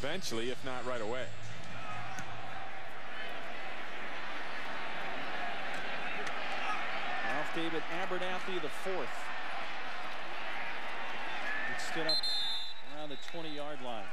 eventually, if not right away. Ralph David Abernathy, the fourth. It stood up around the 20-yard line.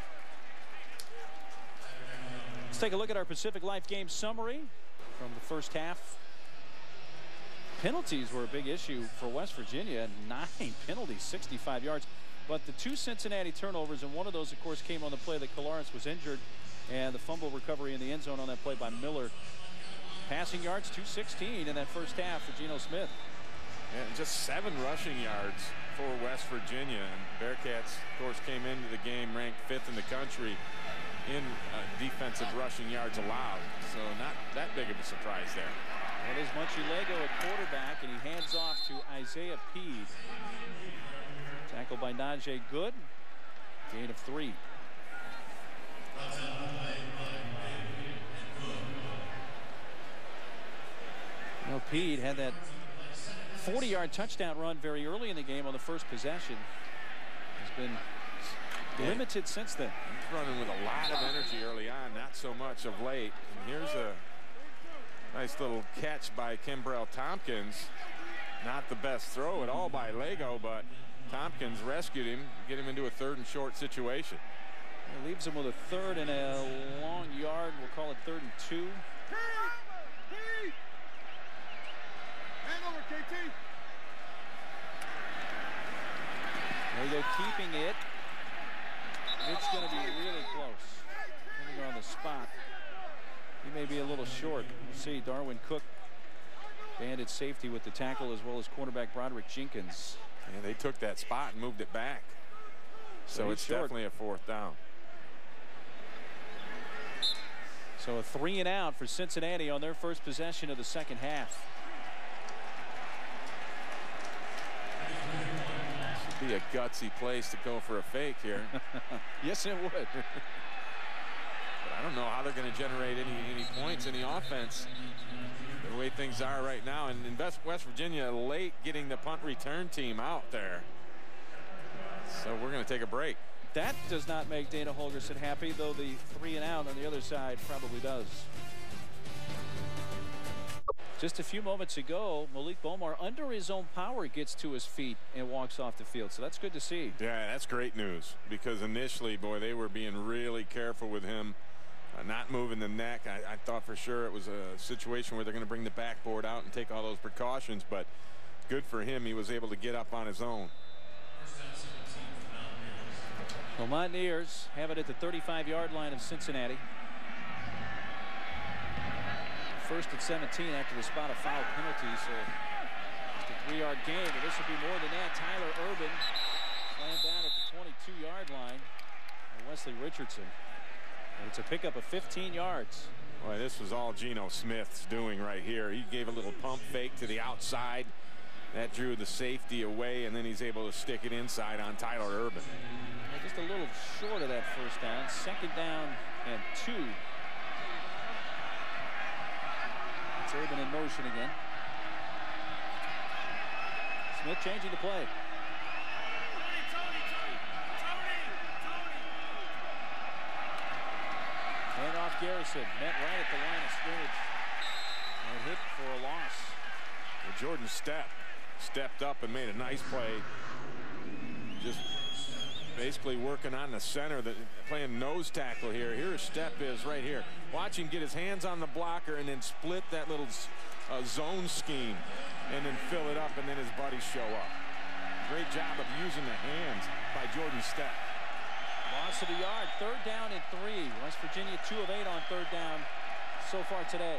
Let's take a look at our Pacific Life game summary from the first half. Penalties were a big issue for West Virginia. 9 penalties, 65 yards. But the 2 Cincinnati turnovers, and one of those, of course, came on the play that Kolaris was injured, and the fumble recovery in the end zone on that play by Miller. Passing yards, 216 in that first half for Geno Smith. Yeah, and just 7 rushing yards for West Virginia. And Bearcats, of course, came into the game ranked 5th in the country in defensive rushing yards allowed. So not that big of a surprise there. That is Munchie Lego at quarterback, and he hands off to Isaiah Peed. Tackled by Najee Good. Gain of 3. Well, Peed had that 40-yard touchdown run very early in the game on the first possession. Has been limited since then. He's running with a lot of energy early on, not so much of late. And here's a nice little catch by Kimbrell Tompkins. Not the best throw at all by Lego, but Tompkins rescued him, get him into a 3rd and short situation. It leaves him with a 3rd and a long yard. We'll call it 3rd and 2. Hand over, KT. Lego keeping it. It's going to be really close. Depending on the spot. He may be a little short. We'll see. Darwin Cook, banded safety with the tackle, as well as cornerback Broderick Jenkins. And they took that spot and moved it back. So it's definitely a 4th down. So a 3 and out for Cincinnati on their first possession of the second half. This would be a gutsy place to go for a fake here. Yes, it would. But I don't know how they're going to generate any points in the offense the way things are right now. And in West Virginia late getting the punt return team out there. So we're going to take a break. That does not make Dana Holgorsen happy, though the 3 and out on the other side probably does. Just a few moments ago, Malik Bomar, under his own power, gets to his feet and walks off the field. So that's good to see. Yeah, that's great news, because initially, boy, they were being really careful with him, not moving the neck. I thought for sure it was a situation where they're going to bring the backboard out and take all those precautions, but good for him. He was able to get up on his own. The Mountaineers have it at the 35-yard line of Cincinnati. First at 17 after the spot of foul penalty, so just a 3-yard gain. But this will be more than that. Tyler Urban slammed down at the 22-yard line by Wesley Richardson. And it's a pickup of 15 yards. Boy, this was all Geno Smith's doing right here. He gave a little pump fake to the outside. That drew the safety away, and then he's able to stick it inside on Tyler Urban. Just a little short of that first down. 2nd down and 2. It's Urban in motion again. Smith changing the play. Hand off Garrison. Met right at the line of scrimmage. And hit for a loss. Well, Jordan stepped up and made a nice play. Just basically working on the center, playing nose tackle here. Here his step is right here. Watch him get his hands on the blocker and then split that little zone scheme and then fill it up, and then his buddies show up. Great job of using the hands by Jordan Stepp. Loss of the yard. 3rd down and 3. West Virginia 2 of 8 on 3rd down so far today.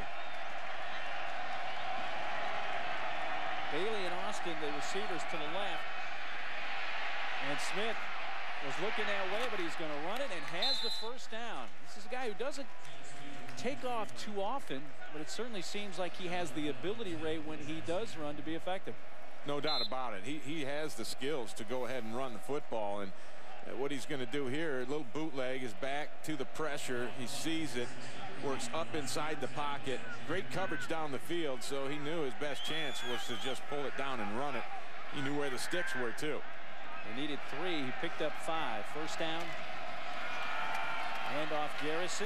Bailey and Austin, the receivers, to the left. And Smith was looking that way, but he's going to run it and has the first down. This is a guy who doesn't take off too often, but it certainly seems like he has the ability, Ray, when he does run, to be effective. No doubt about it. He has the skills to go ahead and run the football, and what he's going to do here, a little bootleg, is back to the pressure. He sees it, works up inside the pocket. Great coverage down the field, so he knew his best chance was to just pull it down and run it. He knew where the sticks were, too. They needed 3. He picked up 5. First down. Hand off Garrison.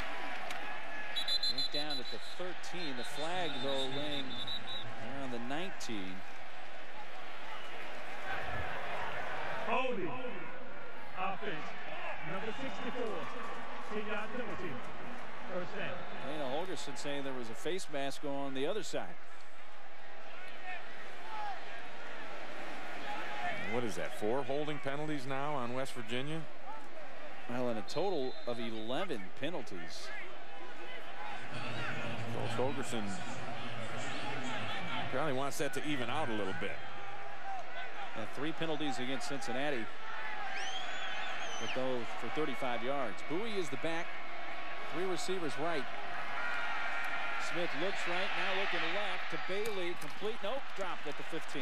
Went down at the 13. The flag, though, laying around the 19. Holding. Offense. Number 64. 10-yard penalty. First down. Dana Holgerson saying there was a face mask on the other side. What is that, 4 holding penalties now on West Virginia? Well, in a total of 11 penalties. So Holgerson probably wants that to even out a little bit. And 3 penalties against Cincinnati, but those for 35 yards. Bowie is the back. 3 receivers right. Smith looks right, now looking left to Bailey. Complete. Nope, dropped at the 15.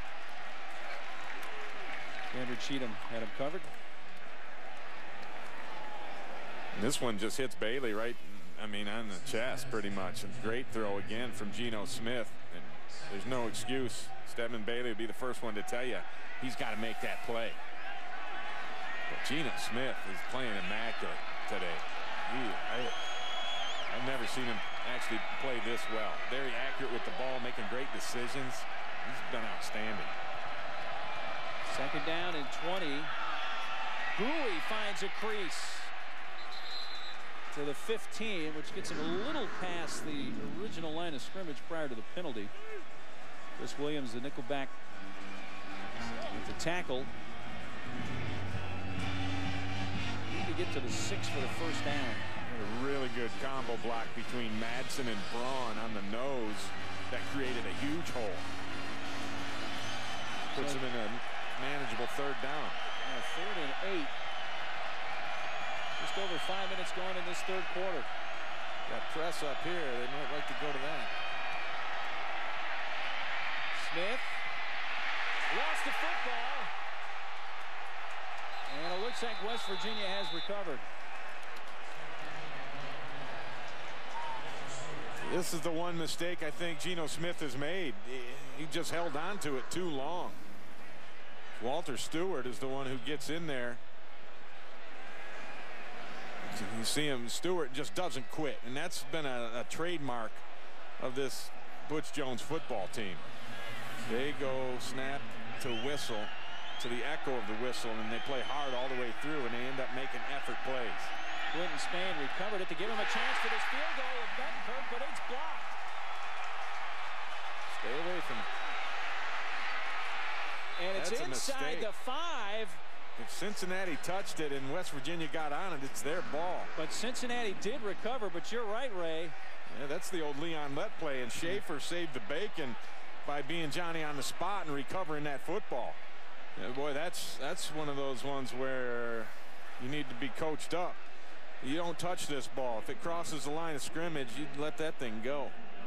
Andrew Cheatham had him covered. This one just hits Bailey right, on the chest pretty much. A great throw again from Geno Smith. And there's no excuse. Stedman Bailey would be the first one to tell you he's got to make that play. But Geno Smith is playing immaculate today. I've never seen him actually play this well. Very accurate with the ball, making great decisions. He's been outstanding. Second down and 20. Bowie finds a crease to the 15, which gets him a little past the original line of scrimmage prior to the penalty. Chris Williams, the nickelback, with the tackle. Need to get to the 6 for the first down. A really good combo block between Madsen and Braun on the nose that created a huge hole. Puts him in a manageable third down. 3rd and 8. Just over 5 minutes going in this third quarter. Got press up here. They might like to go to that. Smith lost the football. And it looks like West Virginia has recovered. This is the one mistake I think Geno Smith has made. He just held on to it too long. Walter Stewart is the one who gets in there. You see him, Stewart just doesn't quit, and that's been a trademark of this Butch Jones football team. They go snap to whistle, to the echo of the whistle, and they play hard all the way through, and they end up making effort plays. Clinton Spain recovered it to give him a chance for this field goal with Bettencourt, but it's blocked. Stay away from it. And it's inside the 5. If Cincinnati touched it and West Virginia got on it, it's their ball. But Cincinnati did recover, but you're right, Ray. Yeah, that's the old Leon Lett play, and Schaefer saved the bacon by being Johnny on the spot and recovering that football. Yeah, boy, that's one of those ones where you need to be coached up. You don't touch this ball. If it crosses the line of scrimmage, you let that thing go.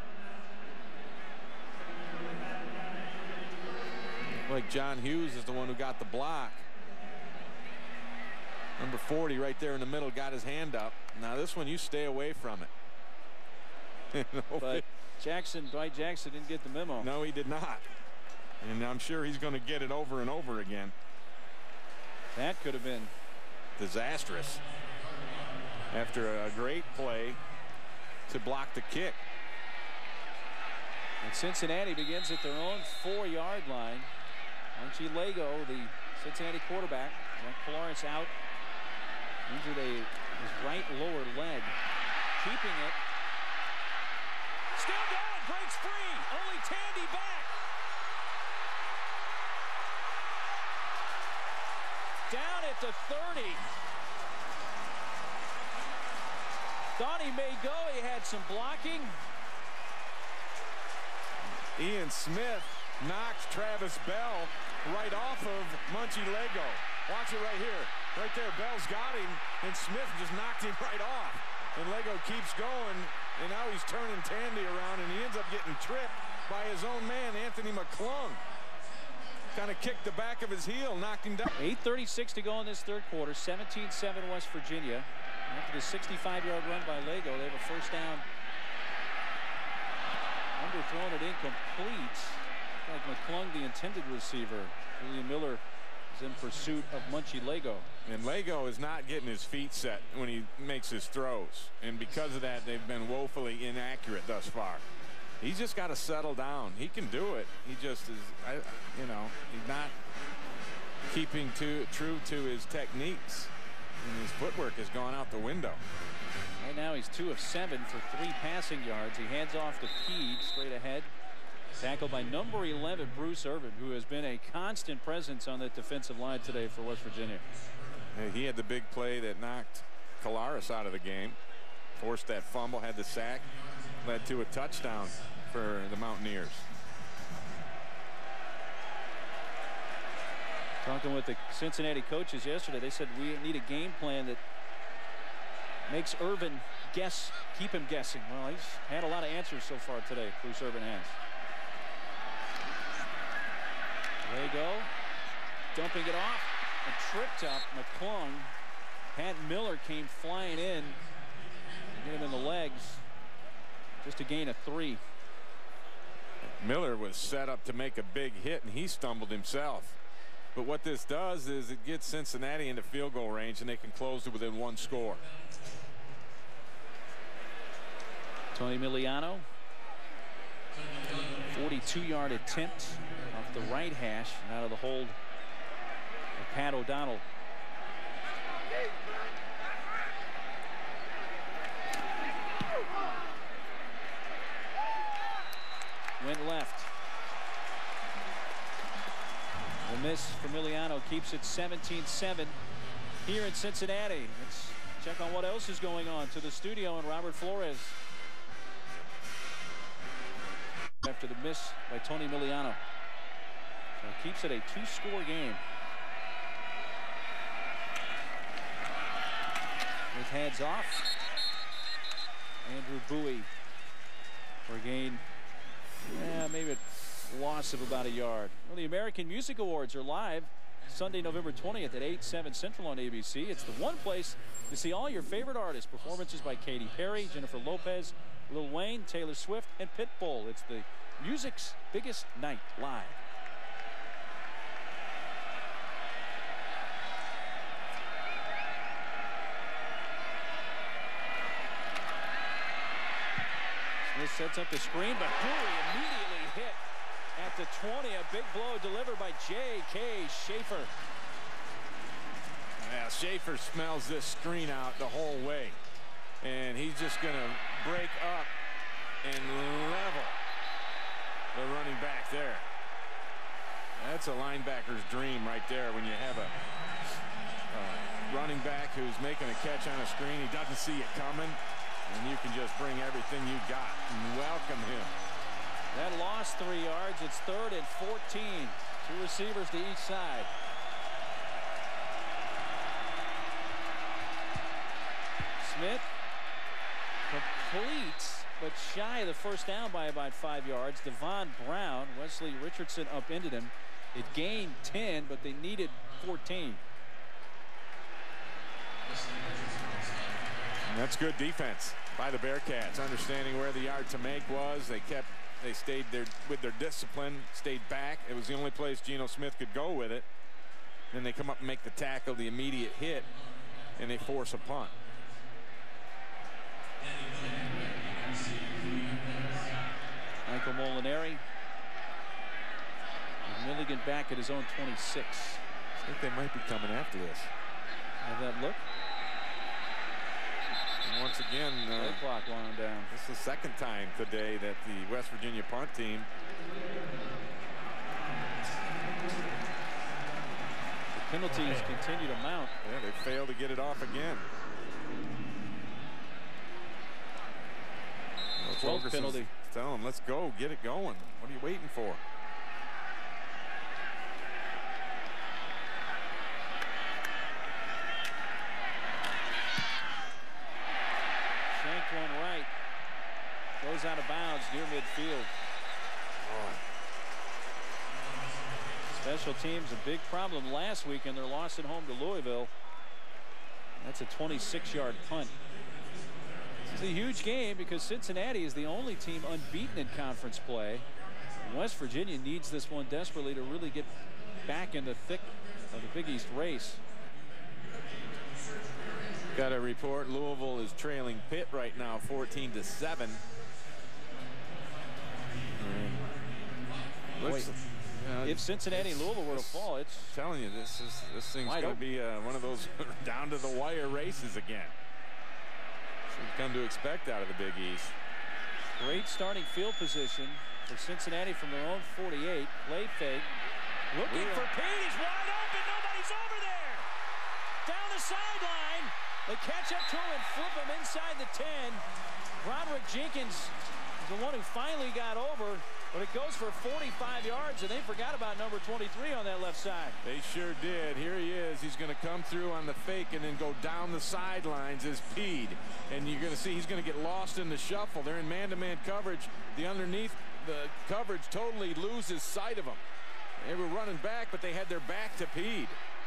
Like John Hughes is the one who got the block. Number 40 right there in the middle got his hand up. Now this one, you stay away from it. But Dwight Jackson didn't get the memo. No, he did not. And I'm sure he's going to get it over and over again. That could have been disastrous after a great play to block the kick. And Cincinnati begins at their own 4-yard line. Archie Lago, the Cincinnati quarterback, Frank Florence out. Injured his right lower leg. Keeping it. Still going. Breaks free. Only Tandy back. Down at the 30. Thought he may go. He had some blocking. Ian Smith knocks Travis Bell right off of Munchie Lego. Watch it right here. Right there, Bell's got him, and Smith just knocked him right off. And Lego keeps going, and now he's turning Tandy around, and he ends up getting tripped by his own man, Anthony McClung. Kind of kicked the back of his heel, knocked him down. 8:36 to go in this third quarter. 17-7 West Virginia. After the 65-yard run by Lego, they have a first down. Underthrown it incomplete. Like McClung, the intended receiver. William Miller is in pursuit of Munchie Lego. And Lego is not getting his feet set when he makes his throws. And because of that, they've been woefully inaccurate thus far. He's just got to settle down. He can do it. He just is, you know, he's not keeping true to his techniques. And his footwork has gone out the window. Right now he's 2 of 7 for 3 passing yards. He hands off to Pede straight ahead. Tackled by number 11, Bruce Irvin, who has been a constant presence on that defensive line today for West Virginia. He had the big play that knocked Kalaris out of the game. Forced that fumble, had the sack, led to a touchdown for the Mountaineers. Talking with the Cincinnati coaches yesterday, they said we need a game plan that makes Irvin guess, keep him guessing. Well, he's had a lot of answers so far today, Bruce Irvin has. Lego dumping it off and tripped up McClung. Pat Miller came flying in, hit him in the legs, just a gain of 3. Miller was set up to make a big hit, and he stumbled himself. But what this does is it gets Cincinnati into field goal range, and they can close it within 1 score. Tony Miliano, 42-yard attempt off the right hash and out of the hold of Pat O'Donnell. Went left. The miss for Miliano keeps it 17-7 here in Cincinnati. Let's check on what else is going on to the studio and Robert Flores. After the miss by Tony Miliano. So it keeps it a 2-score game. With heads off. Andrew Bowie for a gain. Maybe a loss of about a yard. Well, the American Music Awards are live Sunday, November 20th at 8/7 Central on ABC. It's the one place to see all your favorite artists. Performances by Katy Perry, Jennifer Lopez, Lil Wayne, Taylor Swift, and Pitbull. It's the music's biggest night live. Smith sets up the screen, but Bowie immediately hit at the 20. A big blow delivered by J.K. Schaefer. Yeah, Schaefer smells this screen out the whole way. And he's just going to break up and level the running back there. That's a linebacker's dream right there when you have a running back who's making a catch on a screen. He doesn't see it coming, and you can just bring everything you got and welcome him. That lost 3 yards. It's 3rd and 14. 2 receivers to each side. Smith completes, but shy of the first down by about 5 yards. Devon Brown, Wesley Richardson upended him. It gained 10, but they needed 14. And that's good defense by the Bearcats, understanding where the yard to make was. They stayed there with their discipline, stayed back. It was the only place Geno Smith could go with it. Then they come up and make the tackle, the immediate hit, and they force a punt. Michael Molinari. Milligan back at his own 26. I think they might be coming after this. Have that look. And once again, the clock wound down. This is the second time today that the West Virginia punt team the penalties continue to mount. Yeah, they failed to get it off again. 12th penalty. Tell them, let's go, get it going. What are you waiting for? Shanked one right. Goes out of bounds near midfield. Special teams a big problem last week in their loss at home to Louisville. That's a 26-yard punt. It's a huge game because Cincinnati is the only team unbeaten in conference play. West Virginia needs this one desperately to really get back in the thick of the Big East race. Got a report Louisville is trailing Pitt right now 14-7. If Cincinnati and Louisville were to fall, it's telling you this thing's going to be one of those down to the wire races again. So we've come to expect out of the Big East. Great starting field position for Cincinnati from their own 48. Play fake. Looking for Pete. He's wide open. Nobody's over there. Down the sideline. They catch up to him and flip him inside the 10. Roderick Jenkins is the one who finally got over, but it goes for 45 yards, and they forgot about number 23 on that left side. They sure did. Here he is. He's going to come through on the fake and then go down the sidelines as Pede. And you're going to see he's going to get lost in the shuffle. They're in man-to-man coverage. The underneath the coverage totally loses sight of him. They were running back, but they had their back to Pede.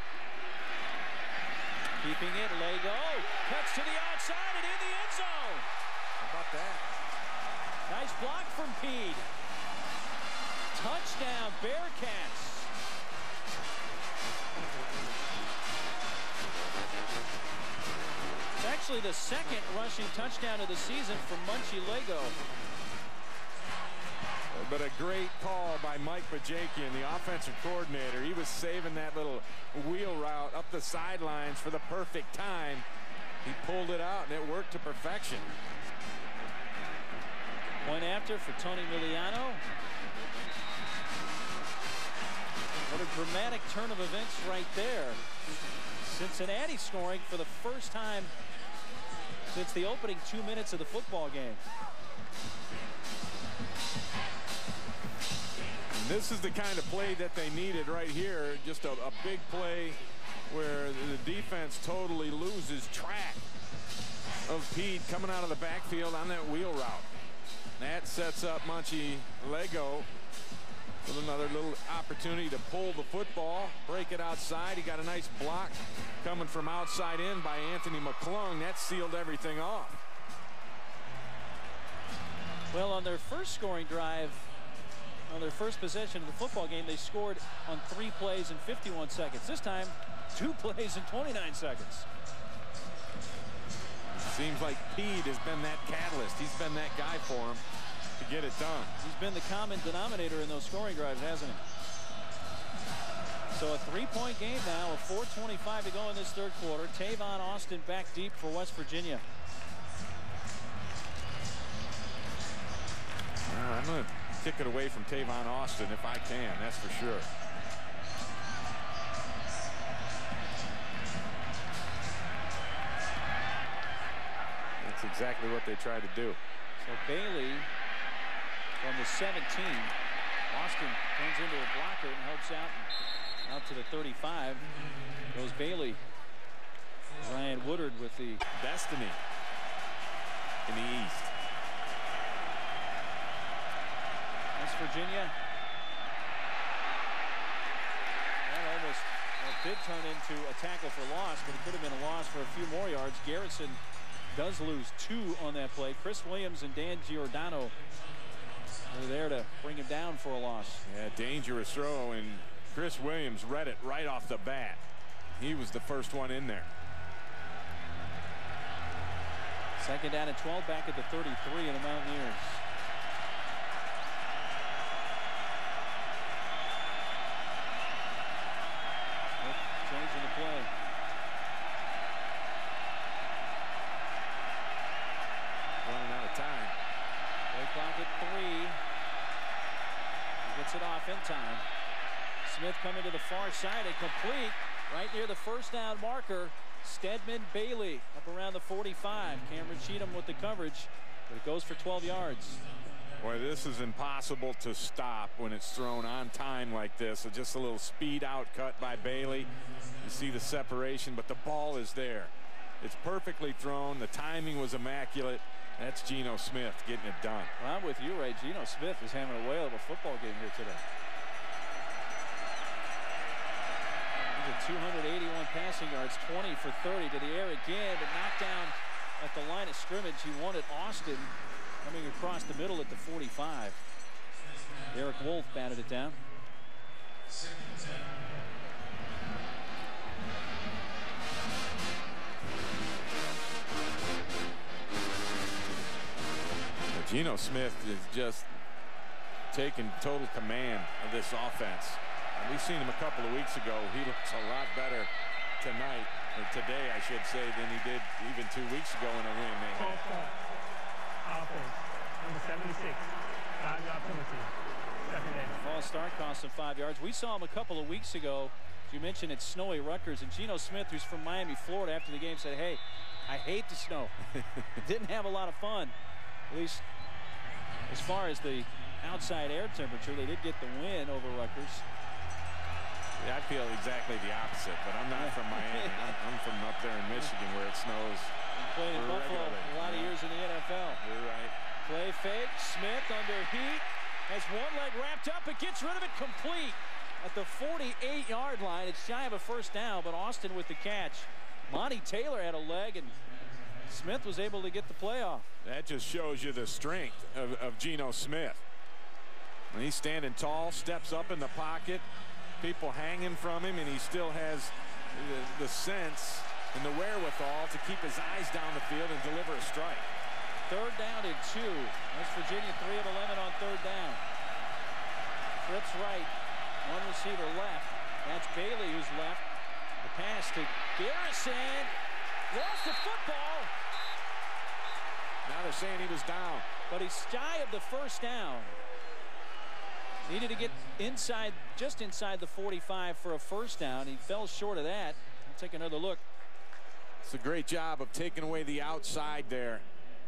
Keeping it, Lego. Cuts to the outside and in the end zone. How about that? Nice block from Pede. Touchdown, Bearcats. It's actually the second rushing touchdown of the season from Munchie Lego. But a great call by Mike Bajakian, the offensive coordinator. He was saving that little wheel route up the sidelines for the perfect time. He pulled it out, and it worked to perfection. Point after for Tony Miliano. What a dramatic turn of events right there. Cincinnati scoring for the first time since the opening 2 minutes of the football game. This is the kind of play that they needed right here. Just a big play where the defense totally loses track of Pede coming out of the backfield on that wheel route. That sets up Munchie Lego with another little opportunity to pull the football, break it outside. He got a nice block coming from outside in by Anthony McClung. That sealed everything off. Well, on their first scoring drive, on their first possession of the football game, they scored on 3 plays in 51 seconds. This time, 2 plays in 29 seconds. Seems like Pede has been that catalyst. He's been that guy for him to get it done. He's been the common denominator in those scoring drives, hasn't he? So a 3-point game now, with 4:25 to go in this third quarter. Tavon Austin back deep for West Virginia. I'm going to kick it away from Tavon Austin if I can, that's for sure. That's exactly what they tried to do. So Bailey from the 17. Austin turns into a blocker and helps out to the 35. Goes Bailey. Ryan Woodard with the destiny in the East. West Virginia. That almost did turn into a tackle for loss, but it could have been a loss for a few more yards. Garrison does lose 2 on that play. Chris Williams and Dan Giordano are there to bring him down for a loss. Yeah, dangerous throw, and Chris Williams read it right off the bat. He was the first one in there. Second down and 12 back at the 33 of the Mountaineers. Changing the play. Running out of time. Play clock at 3. He gets it off in time. Smith coming to the far side and complete right near the first down marker. Stedman Bailey up around the 45. Cameron Cheatham with the coverage, but it goes for 12 yards. Boy, this is impossible to stop when it's thrown on time like this. So just a little speed out cut by Bailey. You see the separation, but the ball is there. It's perfectly thrown. The timing was immaculate. That's Geno Smith getting it done. Well, I'm with you, Ray. Geno Smith is having a whale of a football game here today. He's at 281 passing yards, 20 for 30 to the air again, but knocked down at the line of scrimmage. He wanted Austin coming across the middle at the 45. Eric Wolf batted it down. Geno Smith is just taking total command of this offense. We've seen him a couple of weeks ago. He looks a lot better tonight, or today I should say, than he did even 2 weeks ago in a win they had. Offense, number 76, 5-yard penalty. Second down. False start cost him 5 yards. We saw him a couple of weeks ago. You mentioned it's snowy Rutgers, and Geno Smith, who's from Miami, Florida, after the game said, hey, I hate the snow. Didn't have a lot of fun. At least as far as the outside air temperature, they did get the win over Rutgers. Yeah, I feel exactly the opposite, but I'm not from Miami. I'm from up there in Michigan where it snows. You played in Buffalo a lot of years in the NFL. You're right. Play fake. Smith under heat. Has one leg wrapped up. It gets rid of it complete at the 48-yard line. It's shy of a first down, but Austin with the catch. Monty Taylor had a leg, and Smith was able to get the play off. That just shows you the strength of Geno Smith. And he's standing tall, steps up in the pocket, people hanging from him, and he still has the sense and the wherewithal to keep his eyes down the field and deliver a strike. 3rd down and 2. West Virginia 3 of 11 on 3rd down. Trips right, one receiver left. That's Bailey who's left. The pass to Garrison. Lost the football. Now they're saying he was down. But he's shy of the first down. Needed to get inside, just inside the 45 for a first down. He fell short of that. We'll take another look. It's a great job of taking away the outside there.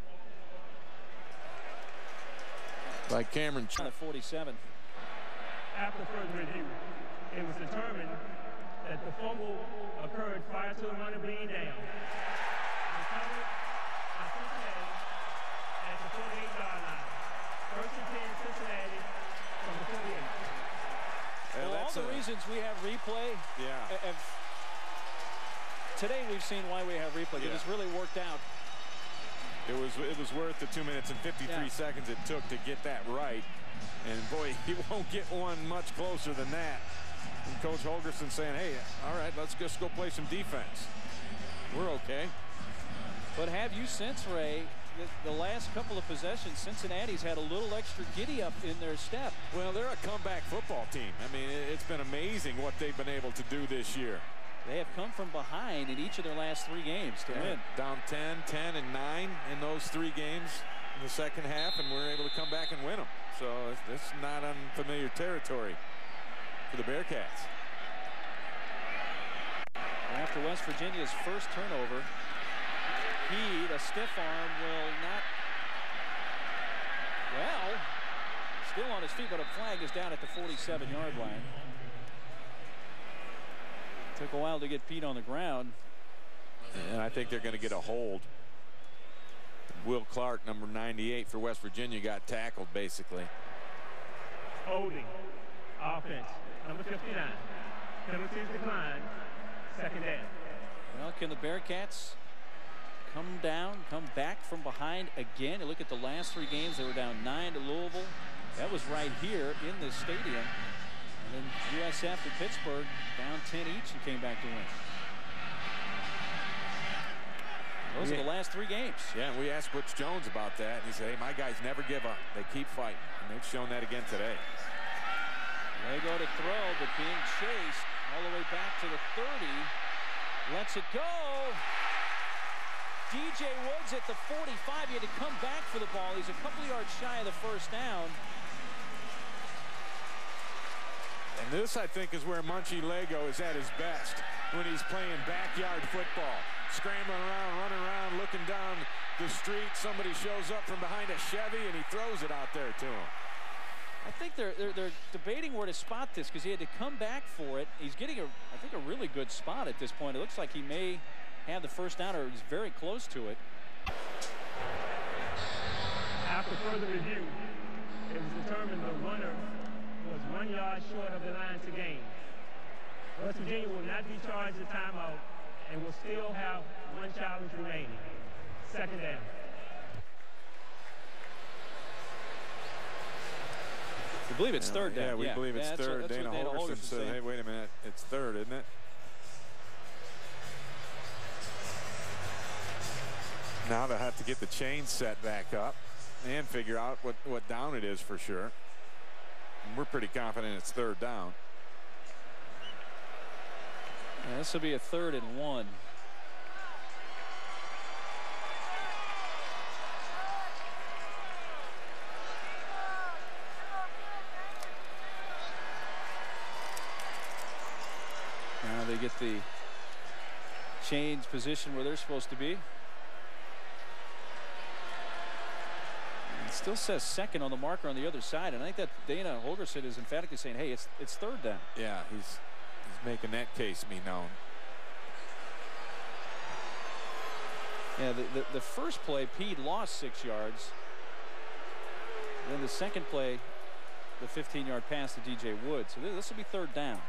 By Cameron. 47. After further review, it was determined that the fumble occurred prior to the runner being down. Recovered by Cincinnati at the 48-yard line. 1st and 10 Cincinnati from the 48. Well, all the reasons we have replay. Yeah. Today we've seen why we have replay. It has really worked out. It was worth the 2 minutes and 53 seconds it took to get that right. And boy, he won't get one much closer than that. And Coach Holgerson saying, hey, all right, let's just go play some defense. We're okay. But have you sensed, Ray, the last couple of possessions, Cincinnati's had a little extra giddy up in their step? Well, they're a comeback football team. I mean, it's been amazing what they've been able to do this year. They have come from behind in each of their last 3 games to win. Down 10, 10, and 9 in those 3 games in the second half, and we're able to come back and win them. So it's not unfamiliar territory for the Bearcats. After West Virginia's first turnover, Heed, a stiff arm, will not. Well, still on his feet, but a flag is down at the 47-yard line. Took a while to get Pete on the ground. And I think they're going to get a hold. Will Clark, number 98 for West Virginia, got tackled basically. Holding. Offense, number 59. Penalties declined. 2nd down. Well, can the Bearcats come back from behind again? You look at the last 3 games, they were down 9 to Louisville. That was right here in this stadium. And then USF and Pittsburgh down 10 each and came back to win. Those are the last 3 games. Yeah, and we asked Butch Jones about that. And he said, hey, my guys never give up. They keep fighting. And they've shown that again today. They go to throw, but being chased all the way back to the 30. Lets it go. DJ Woods at the 45. He had to come back for the ball. He's a couple yards shy of the first down. And this, I think, is where Munchie Lego is at his best, when he's playing backyard football. Scrambling around, running around, looking down the street. Somebody shows up from behind a Chevy, and he throws it out there to him. I think they're debating where to spot this because he had to come back for it. He's getting, I think, a really good spot at this point. It looks like he may have the first down, or he's very close to it. After further review, it was determined the runner was 1 yard short of the line to gain. West Virginia will not be charged a timeout and will still have 1 challenge remaining. 2nd down. We believe it's 3rd down. Yeah, we believe it's 3rd. Dana Holgerson said, hey, wait a minute, it's 3rd, isn't it? Now they'll have to get the chain set back up. and figure out what down it is for sure. And we're pretty confident it's 3rd down. Yeah, this will be a 3rd and 1. Now they get the change position where they're supposed to be. It still says 2nd on the marker on the other side, and I think that Dana Holgorsen is emphatically saying, hey, it's 3rd down. Yeah, he's making that case be known. Yeah, the first play, Pede lost 6 yards. Then the second play, the 15-yard pass to DJ Wood. So this will be 3rd down.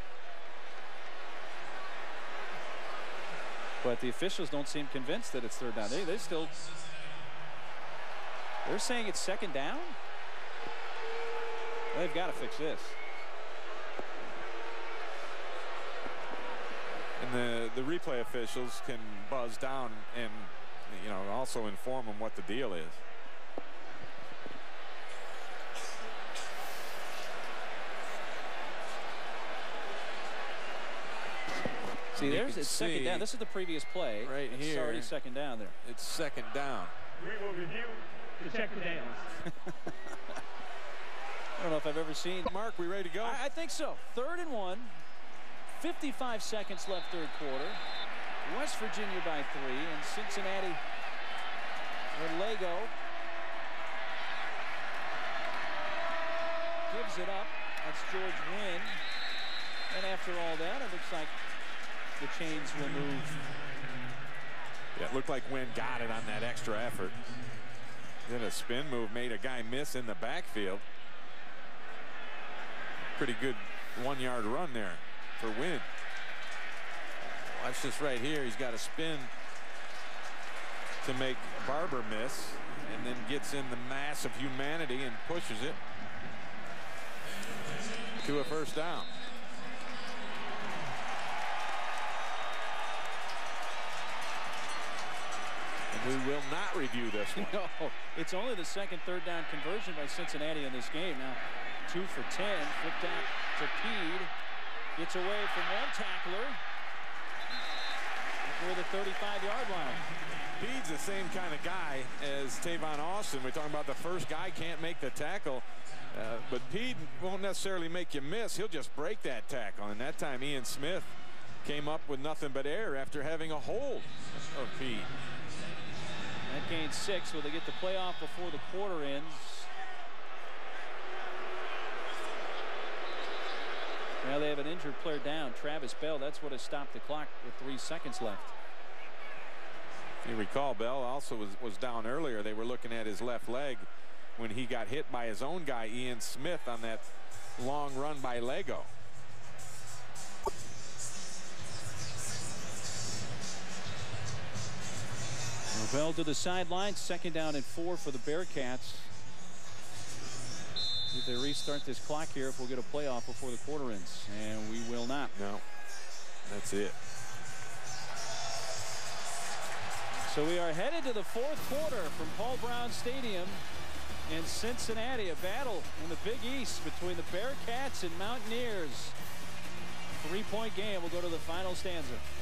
But the officials don't seem convinced that it's 3rd down. They're saying it's 2nd down. Well, they've got to fix this. And the replay officials can buzz down and, you know, also inform them what the deal is. See, it's 2nd down. This is the previous play. Right here. It's already 2nd down there. It's 2nd down. We will review the check downs. I don't know if I've ever seen. Mark, we ready to go? I think so. 3rd and 1. 55 seconds left, 3rd quarter. West Virginia by 3, and Cincinnati with Lego gives it up. That's George Wynn. And after all that, it looks like the chains will move. Yeah, it looked like Wynn got it on that extra effort. Then a spin move made a guy miss in the backfield. Pretty good 1-yard run there for Wynn. Watch this right here. He's got a spin to make Barber miss, and then gets in the mass of humanity and pushes it to a 1st down. And we will not review this one. No, it's only the 2nd 3rd down conversion by Cincinnati in this game. Now 2 for 10. Flipped out to Pede. Gets away from one tackler before the 35-yard line. Pede's the same kind of guy as Tavon Austin. We're talking about the first guy can't make the tackle. But Pede won't necessarily make you miss. He'll just break that tackle. And that time Ian Smith came up with nothing but air after having a hold of Pede. That gains 6. Will they get the playoff before the quarter ends? Now they have an injured player down, Travis Bell. That's what has stopped the clock with 3 seconds left. If you recall, Bell also was down earlier. They were looking at his left leg when he got hit by his own guy, Ian Smith, on that long run by Lego. Bell to the sideline. 2nd down and 4 for the Bearcats. If they restart this clock here, if we'll get a playoff before the quarter ends, and we will not. No, that's it. So we are headed to the 4th quarter from Paul Brown Stadium in Cincinnati. A battle in the Big East between the Bearcats and Mountaineers. 3-point game. We'll go to the final stanza.